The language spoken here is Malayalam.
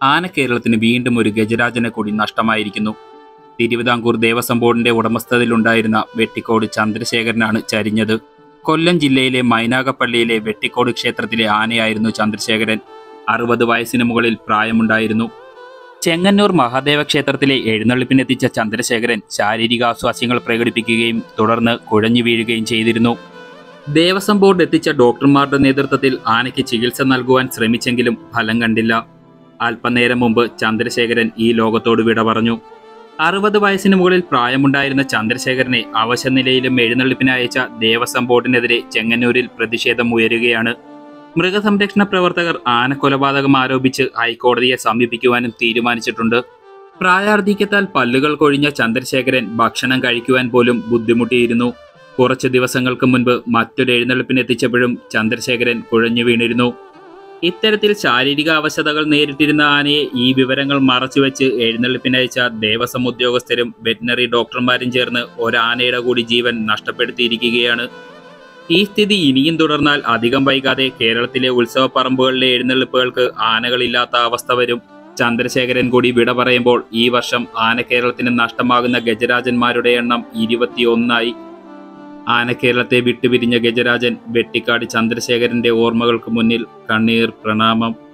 ആന കേരളത്തിന് വീണ്ടും ഒരു ഗജരാജനെ കൂടി നഷ്ടമായിരിക്കുന്നു. തിരുവിതാംകൂർ ദേവസ്വം ബോർഡിന്റെ ഉടമസ്ഥതയിലുണ്ടായിരുന്ന വെട്ടിക്കോട് ചന്ദ്രശേഖരനാണ് ചരിഞ്ഞത്. കൊല്ലം ജില്ലയിലെ മൈനാഗപ്പള്ളിയിലെ വെട്ടിക്കോട് ക്ഷേത്രത്തിലെ ആനയായിരുന്നു ചന്ദ്രശേഖരൻ. 60 വയസ്സിന് മുകളിൽ പ്രായമുണ്ടായിരുന്നു. ചെങ്ങന്നൂർ മഹാദേവ ക്ഷേത്രത്തിലെ എഴുന്നള്ളിപ്പിനെത്തിച്ച ചന്ദ്രശേഖരൻ ശാരീരികാസ്വാസ്യങ്ങൾ പ്രകടിപ്പിക്കുകയും തുടർന്ന് കുഴഞ്ഞു വീഴുകയും ചെയ്തിരുന്നു. ദേവസ്വം ബോർഡ് എത്തിച്ച ഡോക്ടർമാരുടെ നേതൃത്വത്തിൽ ആനയ്ക്ക് ചികിത്സ നൽകുവാൻ ശ്രമിച്ചെങ്കിലും ഫലം കണ്ടില്ല. അല്പനേരം മുമ്പ് ചന്ദ്രശേഖരൻ ഈ ലോകത്തോട് വിട പറഞ്ഞു. 60 വയസ്സിന് മുകളിൽ പ്രായമുണ്ടായിരുന്ന ചന്ദ്രശേഖരനെ അവശനിലയിലും എഴുന്നള്ളിപ്പിന് അയച്ച ദേവസ്വം ബോർഡിനെതിരെ ചെങ്ങന്നൂരിൽ പ്രതിഷേധം ഉയരുകയാണ്. മൃഗസംരക്ഷണ പ്രവർത്തകർ ആനക്കൊലപാതകം ആരോപിച്ച് ഹൈക്കോടതിയെ സമീപിക്കുവാനും തീരുമാനിച്ചിട്ടുണ്ട്. പ്രായാർധിക്യത്താൽ പല്ലുകൾ കൊഴിഞ്ഞ ചന്ദ്രശേഖരൻ ഭക്ഷണം കഴിക്കുവാൻ പോലും ബുദ്ധിമുട്ടിയിരുന്നു. കുറച്ച് ദിവസങ്ങൾക്ക് മുൻപ് മറ്റൊരു എഴുന്നള്ളിപ്പിനെത്തിച്ചപ്പോഴും ചന്ദ്രശേഖരൻ കുഴഞ്ഞു വീണിരുന്നു. ഇത്തരത്തിൽ ശാരീരിക അവശതകൾ നേരിട്ടിരുന്ന ആനയെ ഈ വിവരങ്ങൾ മറച്ചുവെച്ച് എഴുന്നള്ളിപ്പിനയച്ച ദേവസ്വം ഉദ്യോഗസ്ഥരും വെറ്റിനറി ഡോക്ടർമാരും ചേർന്ന് ഒരാനയുടെ കൂടി ജീവൻ നഷ്ടപ്പെടുത്തിയിരിക്കുകയാണ്. ഈ സ്ഥിതി ഇനിയും തുടർന്നാൽ അധികം വൈകാതെ കേരളത്തിലെ ഉത്സവ പറമ്പുകളിലെ എഴുന്നള്ളിപ്പുകൾക്ക് ആനകളില്ലാത്ത അവസ്ഥ വരും. ചന്ദ്രശേഖരൻ കൂടി വിട പറയുമ്പോൾ ഈ വർഷം ആന കേരളത്തിന് നഷ്ടമാകുന്ന ഗജരാജന്മാരുടെ എണ്ണം 21ആയി. ആനക്കേരളത്തെ വിട്ടുപിരിഞ്ഞ ഗജരാജൻ വെട്ടിക്കാട് ചന്ദ്രശേഖരന്റെ ഓർമ്മകൾക്ക് മുന്നിൽ കണ്ണീർ പ്രണാമം.